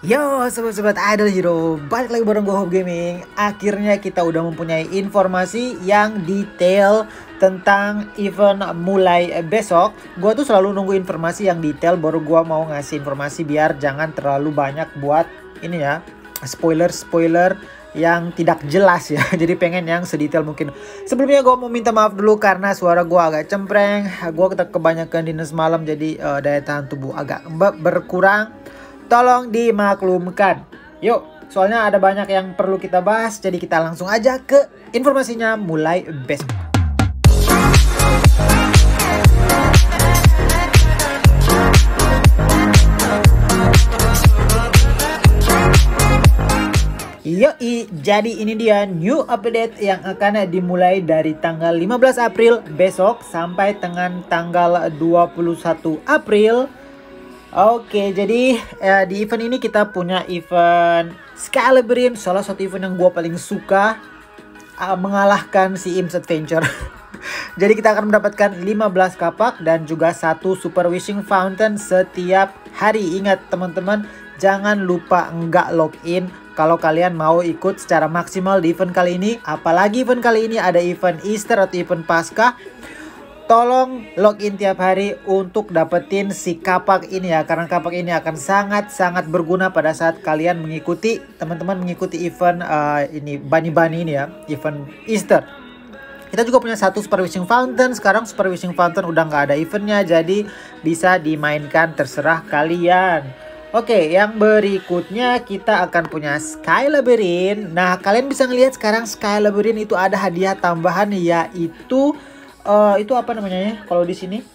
Yo sobat-sobat Idol Hero, balik lagi bareng gue Hope Gaming. Akhirnya kita udah mempunyai informasi yang detail tentang event mulai besok. Gue tuh selalu nunggu informasi yang detail baru gue mau ngasih informasi biar jangan terlalu banyak buat ini ya, spoiler yang tidak jelas ya. Jadi pengen yang sedetail mungkin. Sebelumnya gue mau minta maaf dulu karena suara gue agak cempreng. Gue kebanyakan dinner semalam jadi daya tahan tubuh agak berkurang. Tolong dimaklumkan. Yuk, soalnya ada banyak yang perlu kita bahas. Jadi kita langsung aja ke informasinya mulai besok. Yoi, jadi ini dia new update yang akan dimulai dari tanggal 15 April besok sampai dengan tanggal 21 April. Oke, jadi di event ini kita punya event Sky Labyrinth, salah satu event yang gue paling suka, mengalahkan si Imps Adventure. Jadi kita akan mendapatkan 15 kapak dan juga satu Super Wishing Fountain setiap hari. Ingat teman-teman, jangan lupa enggak login kalau kalian mau ikut secara maksimal di event kali ini. Apalagi event kali ini ada event Easter atau event Paskah. Tolong login tiap hari untuk dapetin si kapak ini ya. Karena kapak ini akan sangat-sangat berguna pada saat kalian mengikuti, teman-teman mengikuti event ini Bunny ini ya, event Easter. Kita juga punya satu Super Wishing Fountain. Sekarang Super Wishing Fountain udah nggak ada eventnya, jadi bisa dimainkan terserah kalian. Oke, yang berikutnya kita akan punya Sky Labyrinth. Nah, kalian bisa ngelihat sekarang Sky Labyrinth itu ada hadiah tambahan, yaitu itu apa namanya ya kalau di sini,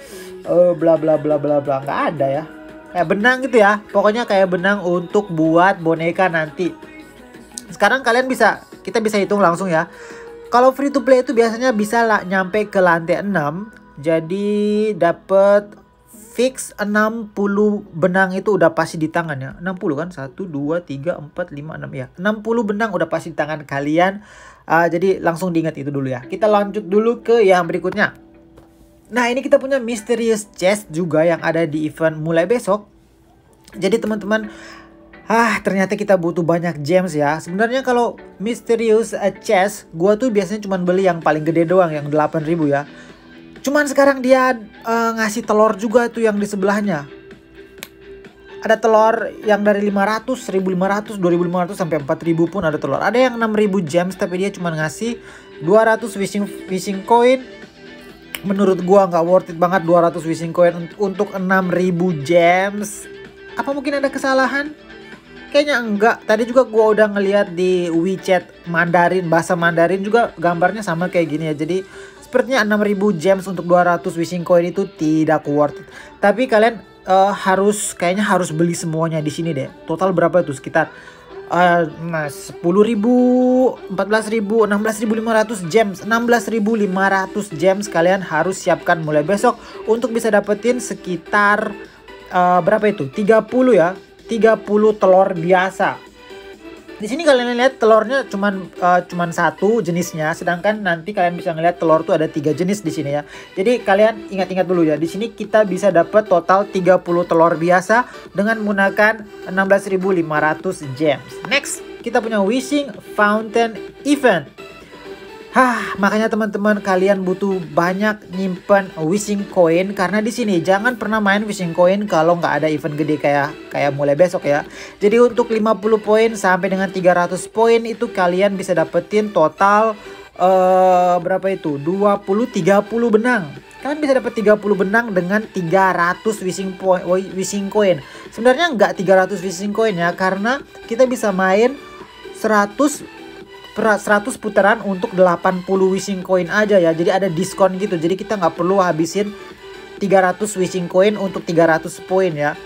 bla bla bla bla bla, nggak ada ya, kayak benang gitu ya, pokoknya kayak benang untuk buat boneka nanti. Sekarang kita bisa hitung langsung ya. Kalau free to play itu biasanya bisa nyampe ke lantai 6, jadi dapat fix 60 benang itu udah pasti di tangan ya. 60 kan, 1 2 3 4 5 6 ya, 60 benang udah pasti di tangan kalian. Jadi langsung diingat itu dulu ya. Kita lanjut dulu ke yang berikutnya. Nah, ini kita punya Mysterious Chest juga yang ada di event mulai besok. Jadi teman-teman, ternyata kita butuh banyak gems ya. Sebenarnya kalau Mysterious Chest, gua tuh biasanya cuma beli yang paling gede doang, yang 8.000 ya. Cuman sekarang dia ngasih telur juga tuh yang di sebelahnya. Ada telur yang dari 500, 1500, 2500 sampai 4000 pun ada telur. Ada yang 6000 gems tapi dia cuma ngasih 200 wishing coin. Menurut gua nggak worth it banget 200 wishing coin untuk 6000 gems. Apa mungkin ada kesalahan? Kayaknya enggak. Tadi juga gua udah ngeliat di WeChat Mandarin, bahasa Mandarin juga gambarnya sama kayak gini ya. Jadi sepertinya 6000 gems untuk 200 wishing coin itu tidak worth it. Tapi kalian kayaknya harus beli semuanya di sini deh. Total berapa itu? Sekitar 10.000, 14.000, 16.500 gems. 16.500 gems kalian harus siapkan mulai besok untuk bisa dapetin sekitar berapa itu? 30 ya. 30 telur biasa. Di sini kalian lihat telurnya cuman satu jenisnya, sedangkan nanti kalian bisa ngeliat telur tuh ada 3 jenis di sini ya. Jadi kalian ingat-ingat dulu ya. Di sini kita bisa dapat total 30 telur biasa dengan menggunakan 16.500 gems. Next, kita punya Wishing Fountain Event. Makanya teman-teman kalian butuh banyak nyimpen wishing coin karena di sini jangan pernah main wishing coin kalau nggak ada event gede kayak mulai besok ya. Jadi untuk 50 poin sampai dengan 300 poin itu kalian bisa dapetin total berapa itu? 30 benang. Kalian bisa dapat 30 benang dengan 300 wishing coin. Sebenarnya nggak 300 wishing coin ya, karena kita bisa main 100 putaran untuk 80 wishing coin aja ya. Jadi ada diskon gitu. Jadi kita nggak perlu habisin 300 wishing coin untuk 300 poin ya.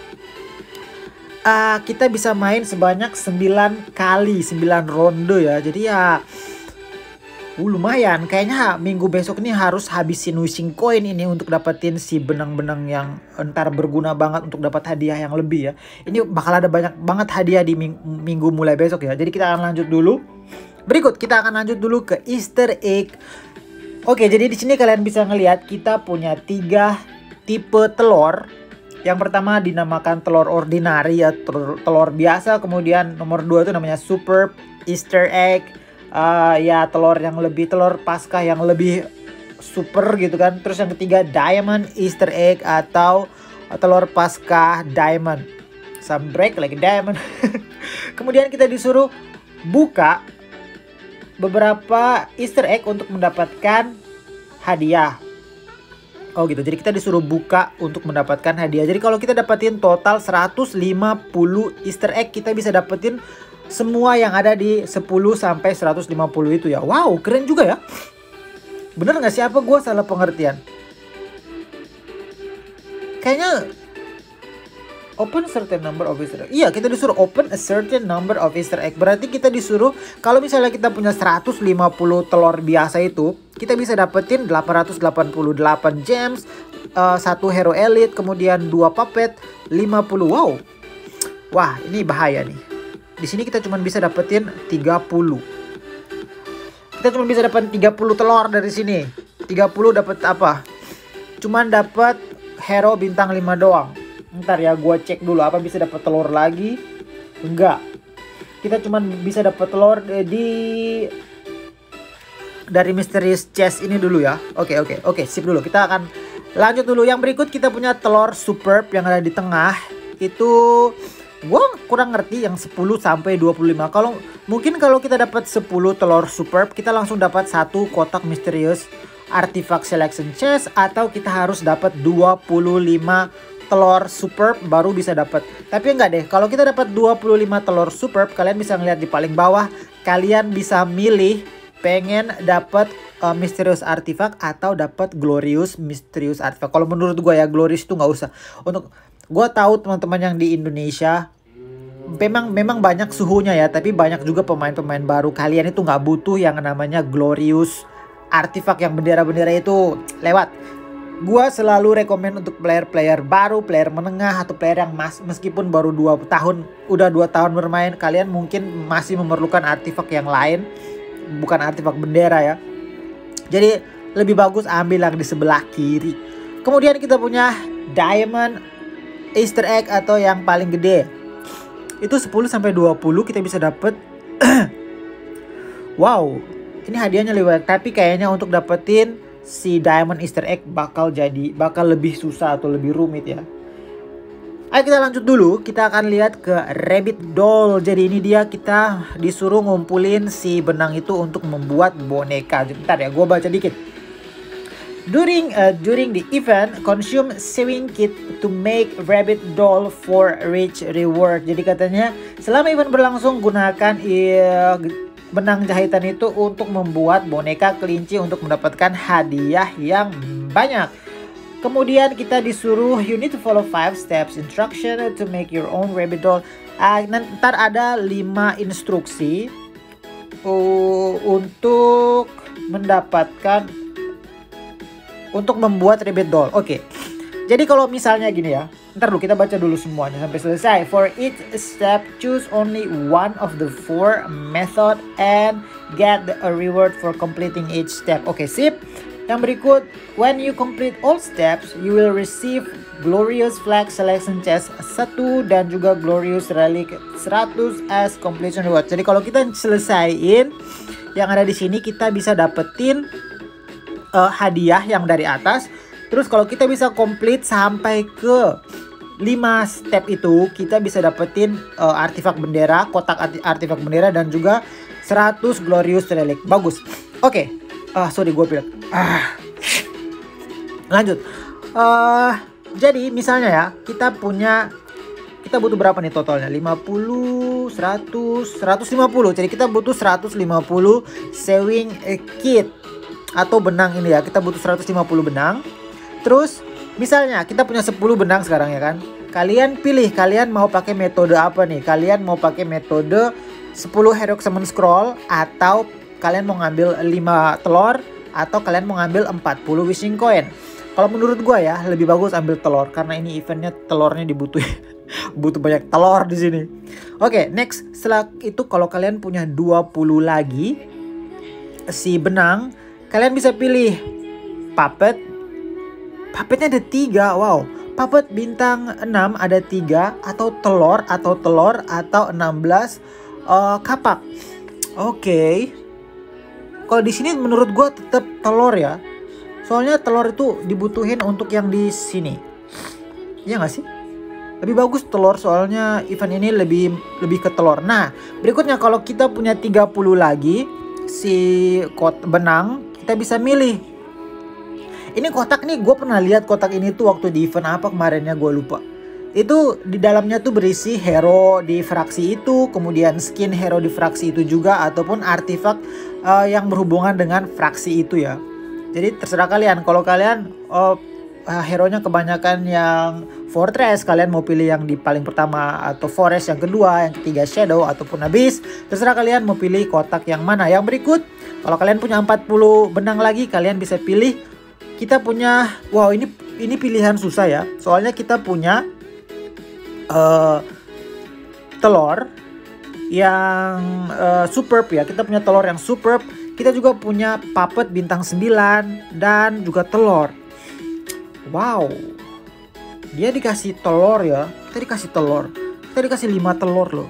Kita bisa main sebanyak 9 kali, 9 ronde ya. Jadi ya lumayan. Kayaknya minggu besok ini harus habisin wishing coin ini untuk dapetin si benang-benang yang entar berguna banget untuk dapat hadiah yang lebih ya. Ini bakal ada banyak banget hadiah di minggu mulai besok ya. Jadi kita akan lanjut dulu. Berikut kita akan lanjut dulu ke Easter egg. Oke, jadi di sini kalian bisa ngelihat kita punya 3 tipe telur Yang pertama dinamakan telur ordinary ya, telur biasa. Kemudian nomor 2 itu namanya superb Easter egg. Ya telur yang lebih, telur Paskah yang lebih super gitu kan. Terus yang ketiga diamond Easter egg atau telur Paskah diamond. Some break like a diamond. Kemudian kita disuruh buka beberapa Easter egg untuk mendapatkan hadiah. Oh gitu, jadi kita disuruh buka untuk mendapatkan hadiah. Jadi kalau kita dapetin total 150 Easter egg, kita bisa dapetin semua yang ada di 10 sampai 150 itu ya. Wow, keren juga ya. Bener gak sih, apa gue salah pengertian? Kayaknya open certain number of Easter egg. Iya, kita disuruh open a certain number of Easter egg. Berarti kita disuruh, kalau misalnya kita punya 150 telur biasa itu, kita bisa dapetin 888 gems, 1 hero elite, kemudian 2 puppet, 50. Wow. Wah, ini bahaya nih. Di sini kita cuma bisa dapetin 30. Kita cuma bisa dapat 30 telur dari sini. 30 dapat apa? Cuman dapat hero bintang 5 doang. Ntar ya, gue cek dulu apa bisa dapat telur lagi. Enggak. Kita cuma bisa dapat telur dari Mysterious Chest ini dulu ya. Oke, sip dulu. Kita akan lanjut dulu. Yang berikut kita punya telur superb yang ada di tengah. Itu gue kurang ngerti yang 10 sampai 25. Mungkin kalau kita dapat 10 telur superb, kita langsung dapat 1 kotak Mysterious Artifact Selection Chest, atau kita harus dapat 25 telur superb baru bisa dapat. Tapi enggak deh, kalau kita dapat 25 telur superb, kalian bisa ngeliat di paling bawah, kalian bisa milih pengen dapat Mysterious Artifact atau dapat Glorious Mysterious Artifact. Kalau menurut gue ya, Glorious itu nggak usah. Untuk gue tahu teman-teman yang di Indonesia memang banyak suhunya ya, tapi banyak juga pemain-pemain baru. Kalian itu nggak butuh yang namanya Glorious Artifact yang bendera-bendera itu lewat. Gua selalu rekomen untuk player-player baru, player menengah, atau player yang meskipun baru 2 tahun, udah 2 tahun bermain, kalian mungkin masih memerlukan artefak yang lain, bukan artefak bendera ya. Jadi lebih bagus ambil yang di sebelah kiri. Kemudian kita punya Diamond Easter egg atau yang paling gede. Itu 10 sampai 20 kita bisa dapet. Wow, ini hadiahnya lewat, tapi kayaknya untuk dapetin si Diamond Easter egg bakal lebih susah atau lebih rumit ya. Ayo kita lanjut dulu, kita akan lihat ke Rabbit Doll. Jadi ini dia, kita disuruh ngumpulin si benang itu untuk membuat boneka. Bentar ya, gue baca dikit. During the event, consume sewing kit to make Rabbit Doll for rich reward. Jadi katanya selama event berlangsung, gunakan benang jahitan itu untuk membuat boneka kelinci untuk mendapatkan hadiah yang banyak. Kemudian kita disuruh you need to follow 5 steps instruction to make your own Rabbit Doll. Ntar ada 5 instruksi untuk membuat Rabbit Doll. Oke. Jadi kalau misalnya gini ya, ntar dulu kita baca dulu semuanya sampai selesai. For each step, choose only one of the 4 method and get a reward for completing each step. Oke, sip. Yang berikut, when you complete all steps, you will receive Glorious Flag Selection Chest 1 dan juga Glorious Relic 100 as completion reward. Jadi kalau kita selesaiin yang ada di sini, kita bisa dapetin hadiah yang dari atas. Terus kalau kita bisa complete sampai ke 5 step itu, kita bisa dapetin artefak bendera, kotak artefak bendera, dan juga 100 Glorious Relic. Bagus. Oke. Sorry gue pilek. Lanjut. Jadi misalnya ya, kita butuh berapa nih totalnya? 50, 100, 150. Jadi kita butuh 150 sewing kit atau benang ini ya. Kita butuh 150 benang. Terus misalnya kita punya 10 benang sekarang ya kan. Kalian pilih, kalian mau pakai metode apa nih? Kalian mau pakai metode 10 Heroic Summon Scroll, atau kalian mau ngambil 5 telur, atau kalian mau ngambil 40 Wishing Coin. Kalau menurut gue ya, lebih bagus ambil telur, karena ini eventnya telurnya dibutuhin. Butuh banyak telur di sini. Oke, next. Setelah itu kalau kalian punya 20 lagi si benang, kalian bisa pilih puppet. Puppetnya ada 3. Wow, puppet bintang 6 ada 3 atau telur atau 16 kapak. Oke. Kalau di sini menurut gue tetap telur ya. Soalnya telur itu dibutuhin untuk yang di sini. Iya nggak sih? Lebih bagus telur soalnya event ini lebih ke telur. Nah, berikutnya kalau kita punya 30 lagi si benang, kita bisa milih. Ini kotak nih, gue pernah lihat kotak ini tuh waktu di event apa kemarinnya, gue lupa. Itu di dalamnya tuh berisi hero di fraksi itu, kemudian skin hero di fraksi itu juga, ataupun artefak yang berhubungan dengan fraksi itu ya. Jadi terserah kalian, kalau kalian hero-nya kebanyakan yang fortress, kalian mau pilih yang di paling pertama atau forest yang kedua, yang ketiga shadow ataupun abyss, terserah kalian mau pilih kotak yang mana. Yang berikut, kalau kalian punya 40 benang lagi, kalian bisa pilih. Kita punya, wow ini pilihan susah ya, soalnya kita punya telur yang superb ya, kita punya telur yang superb, kita juga punya puppet bintang 9 dan juga telur. Wow, dia dikasih telur ya, kita dikasih 5 telur loh.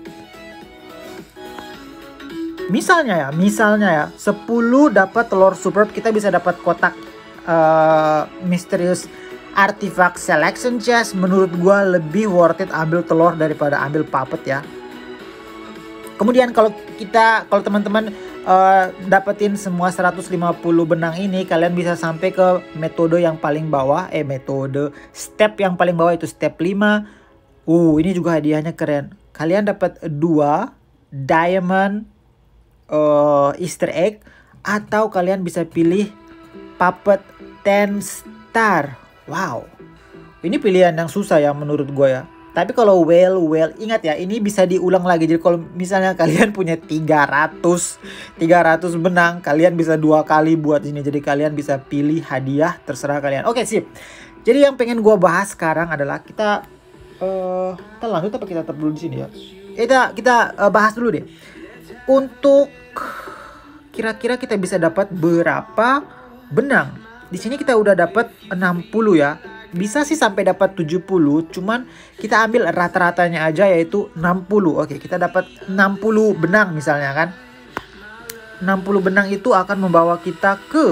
Misalnya ya 10 dapat telur superb, kita bisa dapat kotak Mysterious Artifact Selection Chest. Menurut gua lebih worth it ambil telur daripada ambil puppet ya. Kemudian kalau teman-teman dapetin semua 150 benang ini, kalian bisa sampai ke metode yang paling bawah, step yang paling bawah itu step 5. Ini juga hadiahnya keren. Kalian dapat 2 diamond Easter egg, atau kalian bisa pilih puppet 10 star. Wow, ini pilihan yang susah ya menurut gue ya. Tapi kalau whale, ingat ya, ini bisa diulang lagi. Jadi kalau misalnya kalian punya 300 benang, kalian bisa 2 kali buat ini. Jadi kalian bisa pilih hadiah, terserah kalian. Oke, sip. Jadi yang pengen gue bahas sekarang adalah kita lanjut apa kita tetap dulu di sini ya? Kita bahas dulu deh. Untuk kira-kira kita bisa dapat berapa benang? Di sini kita udah dapat 60 ya. Bisa sih sampai dapat 70, cuman kita ambil rata-ratanya aja yaitu 60. Oke, kita dapat 60 benang misalnya kan. 60 benang itu akan membawa kita ke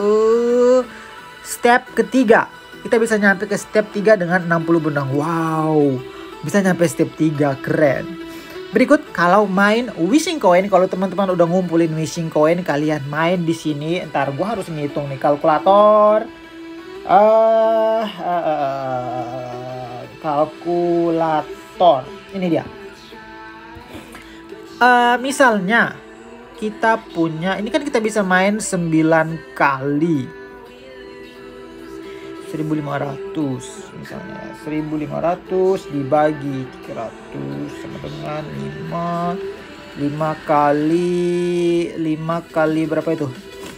step ketiga. Kita bisa nyampe ke step 3 dengan 60 benang. Wow, bisa nyampe step 3, keren. Berikut kalau main wishing coin, kalau teman-teman udah ngumpulin wishing coin, kalian main di sini. Ntar gue harus ngitung nih, kalkulator. Kalkulator. Ini dia. Misalnya kita punya, ini kan kita bisa main 9 kali. 1500 misalnya, 1500 dibagi 300 sama dengan 5 kali berapa itu?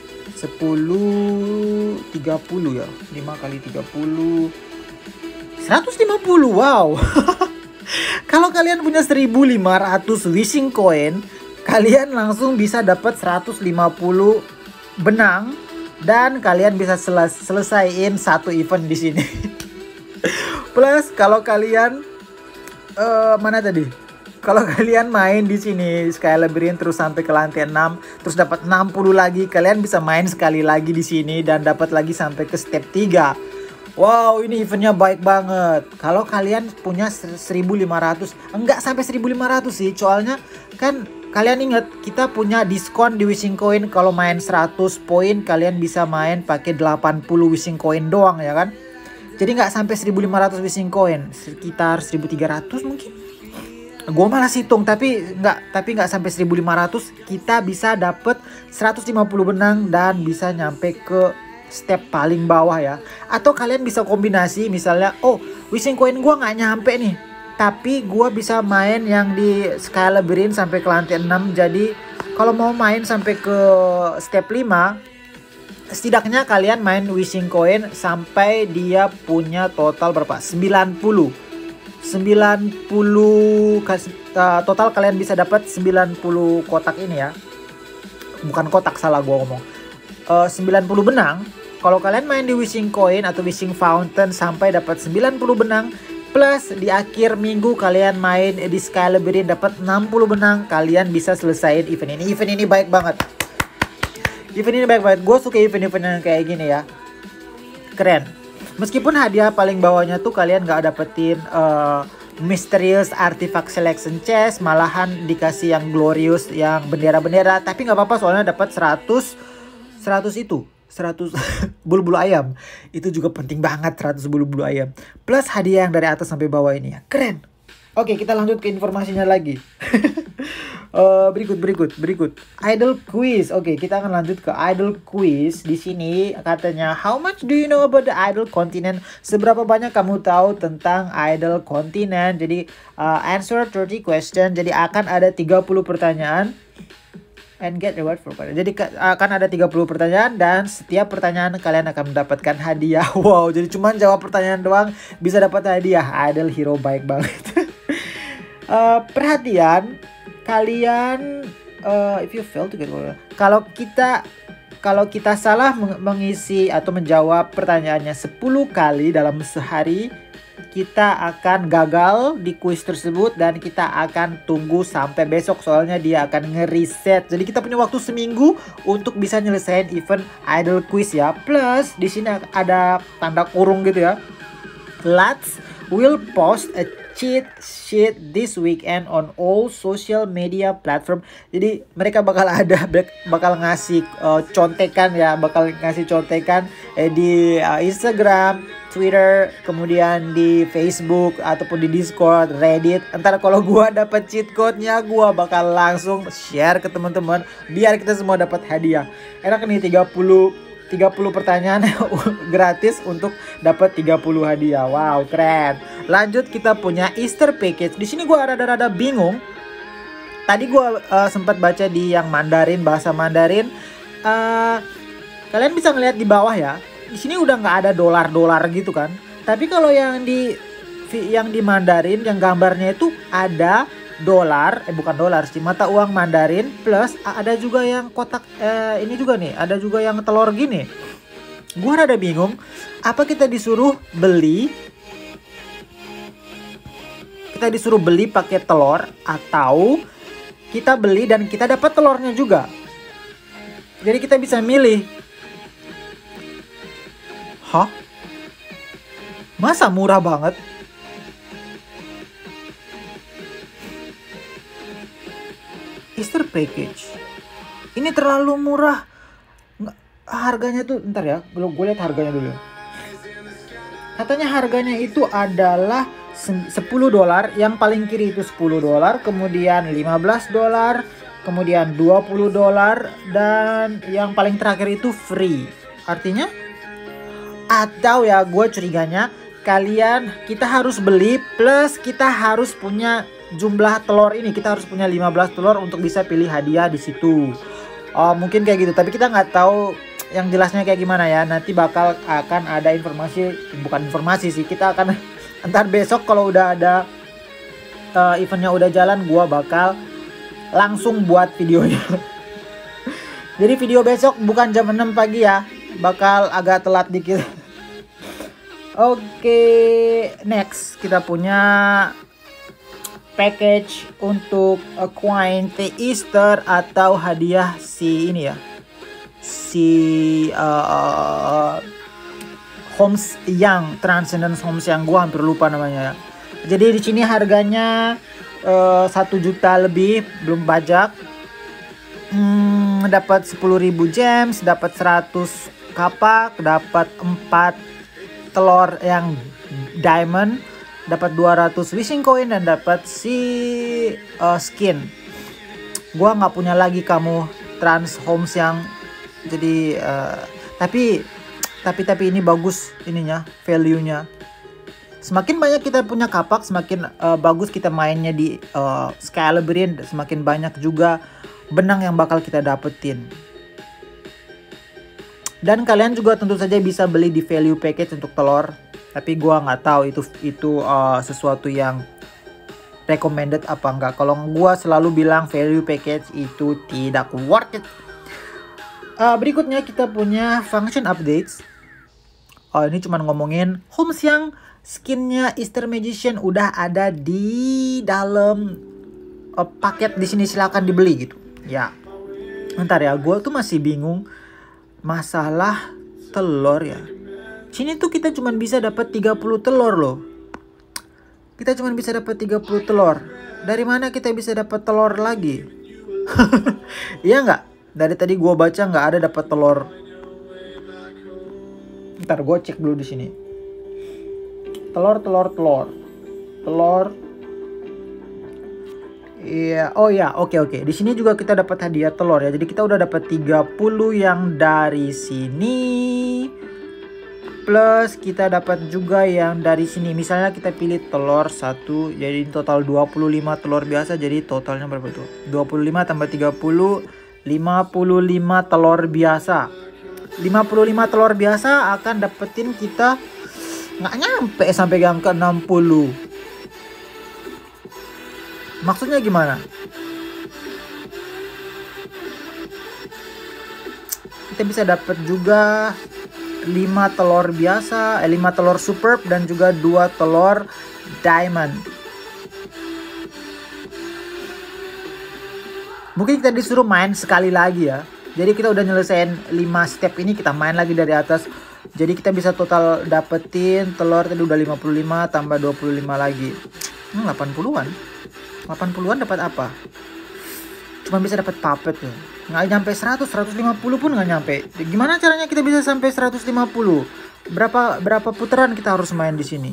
10 30 ya. 5 kali 30 150. Wow. Kalau kalian punya 1500 wishing coin, kalian langsung bisa dapat 150 benang. Dan kalian bisa selesaiin satu event di sini. Plus kalau kalian mana tadi? Kalau kalian main di sini Sky Labyrinth terus sampai ke lantai 6, terus dapat 60 lagi, kalian bisa main sekali lagi di sini dan dapat lagi sampai ke step 3. Wow, ini eventnya baik banget. Kalau kalian punya 1500, enggak sampai 1500 sih, soalnya kan kalian ingat, kita punya diskon di wishing coin. Kalau main 100 poin, kalian bisa main pakai 80 wishing coin doang ya kan. Jadi nggak sampai 1500 wishing coin, sekitar 1300 mungkin. Gue malas hitung, tapi nggak sampai 1500. Kita bisa dapet 150 benang dan bisa nyampe ke step paling bawah ya. Atau kalian bisa kombinasi, misalnya, wishing coin gue nggak nyampe nih, tapi gue bisa main yang di Sky Labyrinth sampai ke lantai 6. Jadi kalau mau main sampai ke step 5, setidaknya kalian main wishing coin sampai dia punya total berapa? 90 total kalian bisa dapat 90 kotak ini ya. Bukan kotak, salah gue ngomong. 90 benang. Kalau kalian main di wishing coin atau wishing fountain sampai dapat 90 benang, plus di akhir minggu kalian main di Sky Labyrinth dapat 60 benang, kalian bisa selesaiin event ini. Event ini baik banget. Event ini baik banget. Gue suka event-event yang kayak gini ya. Keren. Meskipun hadiah paling bawahnya tuh kalian gak dapetin Mysterious Artifact Selection Chest, malahan dikasih yang glorious, yang bendera-bendera. Tapi gak apa-apa soalnya dapat 100 bulu-bulu ayam. Itu juga penting banget, 100 bulu-bulu ayam. Plus hadiah yang dari atas sampai bawah ini ya. Keren. Oke, kita lanjut ke informasinya lagi. Berikut. Idol quiz. Oke, kita akan lanjut ke idol quiz. Di sini katanya, how much do you know about the idol continent? Seberapa banyak kamu tahu tentang idol continent? Jadi answer 30 question. Jadi akan ada 30 pertanyaan. And get reward for question. Jadi akan ada 30 pertanyaan dan setiap pertanyaan kalian akan mendapatkan hadiah. Wow, jadi cuma jawab pertanyaan doang bisa dapat hadiah. Idol hero baik banget. Perhatian, kalian if you fail to get kalau kita salah mengisi atau menjawab pertanyaannya 10 kali dalam sehari, kita akan gagal di kuis tersebut dan kita akan tunggu sampai besok soalnya dia akan nge-reset. Jadi kita punya waktu seminggu untuk bisa nyelesain event idol quiz ya. Plus di sini ada tanda kurung gitu ya. Lats will post a cheat sheet this weekend on all social media platform. Jadi mereka bakal ngasih contekan ya, di Instagram, Twitter, kemudian di Facebook ataupun di Discord, Reddit. Entar kalau gua dapat cheat code-nya, gua bakal langsung share ke teman-teman biar kita semua dapat hadiah. Enak nih 30 pertanyaan gratis untuk dapat 30 hadiah. Wow, keren. Lanjut kita punya Easter package. Di sini gua rada-rada bingung. Tadi gua sempat baca di yang Mandarin, bahasa Mandarin. Kalian bisa ngeliat di bawah ya. Di sini udah nggak ada dolar gitu kan. Tapi kalau yang di Mandarin yang gambarnya itu ada dolar, bukan dolar sih, mata uang Mandarin, plus ada juga yang kotak ini juga nih, ada juga yang telur gini. Gua rada bingung, apa kita disuruh beli pakai telur atau kita beli dan kita dapat telurnya juga. Jadi kita bisa milih. Hah? Masa murah banget? Easter package. Ini terlalu murah. Harganya tuh ntar ya, gue lihat harganya dulu. Katanya harganya itu adalah $10, yang paling kiri itu $10, kemudian $15, kemudian $20, dan yang paling terakhir itu free. Artinya, atau ya gue curiganya kita harus beli plus kita harus punya jumlah telur ini, kita harus punya 15 telur untuk bisa pilih hadiah di situ. Mungkin kayak gitu, tapi kita nggak tahu yang jelasnya kayak gimana ya. Nanti akan ada bukan informasi sih, kita akan entar besok kalau udah ada eventnya udah jalan, gua bakal langsung buat videonya. Jadi video besok bukan jam 6 pagi ya, bakal agak telat dikit. Oke, next kita punya package untuk coin The Easter atau hadiah si ini ya, Homes yang Transcendence Homes yang gua hampir lupa namanya ya. Jadi di sini harganya 1 juta lebih belum pajak. Dapat 10.000 gems, dapat 100 kapak, dapat 4 telur yang diamond, dapat 200 wishing coin dan dapat skin. Gua nggak punya lagi kamu Trans Homes yang jadi tapi ini bagus ininya, value-nya. Semakin banyak kita punya kapak, semakin bagus kita mainnya di Sky Labyrinth, semakin banyak juga benang yang bakal kita dapetin. Dan kalian juga tentu saja bisa beli di value package untuk telur. Tapi gua nggak tahu itu sesuatu yang recommended apa enggak. Kalau gua selalu bilang value package itu tidak worth it. Berikutnya kita punya function updates. Oh, ini cuman ngomongin Holmes yang skinnya Easter Magician udah ada di dalam paket di sini, silakan dibeli gitu. Ya. Bentar ya, gue tuh masih bingung masalah telur ya. Sini tuh kita cuman bisa dapat 30 telur loh. Kita cuman bisa dapat 30 telur. Dari mana kita bisa dapat telur lagi? Iya nggak? Dari tadi gue baca nggak ada dapat telur. Ntar gue cek dulu di sini. Telur. Iya, oh ya, oke. Di sini juga kita dapat hadiah telur ya. Jadi kita udah dapat 30 yang dari sini. Plus kita dapat juga yang dari sini. Misalnya kita pilih telur 1, jadi total 25 telur biasa. Jadi totalnya berapa tuh? 25 tambah 30, 55 telur biasa. 55 telur biasa akan dapetin kita nggak nyampe sampai angka 60. Maksudnya gimana? Kita bisa dapat juga 5 telur biasa, 5 telur superb dan juga 2 telur diamond. Mungkin kita disuruh main sekali lagi ya. Jadi kita udah nyelesain 5 step ini, kita main lagi dari atas. Jadi kita bisa total dapetin telur tadi udah 55 tambah 25 lagi. 80-an. 80-an dapat apa? Cuma bisa dapat puppet ya. Nggak nyampe 100, 150 pun nggak nyampe. Gimana caranya kita bisa sampai 150? Berapa putaran kita harus main di sini?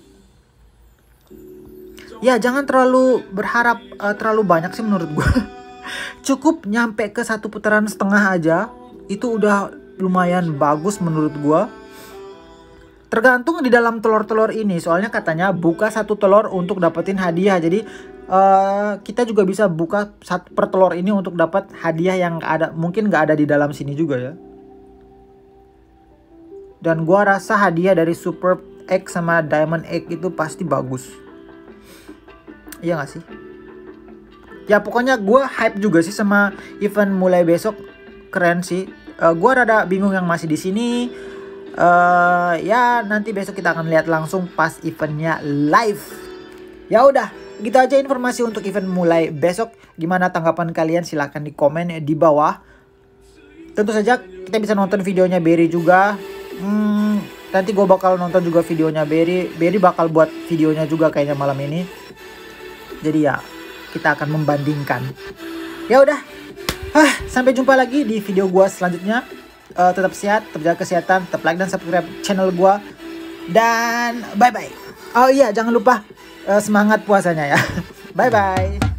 Ya, jangan terlalu berharap terlalu banyak sih menurut gue. Cukup nyampe ke 1,5 putaran aja. Itu udah lumayan bagus menurut gue. Tergantung di dalam telur-telur ini. Soalnya katanya buka 1 telur untuk dapetin hadiah. Jadi kita juga bisa buka 1 per telur ini untuk dapat hadiah yang mungkin nggak ada di dalam sini juga ya. Dan gua rasa hadiah dari Super Egg sama Diamond Egg itu pasti bagus. Iya nggak sih? Ya pokoknya gua hype juga sih sama event mulai besok. Keren sih. Gua rada bingung yang masih di sini. Ya nanti besok kita akan lihat langsung pas eventnya live. Ya udah, gitu aja informasi untuk event mulai besok. Gimana tanggapan kalian? Silahkan di komen di bawah. Tentu saja kita bisa nonton videonya Berry juga. Nanti gue bakal nonton juga videonya Berry. Berry bakal buat videonya juga kayaknya malam ini. Jadi ya kita akan membandingkan. Ya udah, sampai jumpa lagi di video gue selanjutnya. Tetap sehat, tetap jaga kesehatan, tetap like dan subscribe channel gue. Dan bye bye. Oh iya, jangan lupa semangat puasanya ya. Bye bye.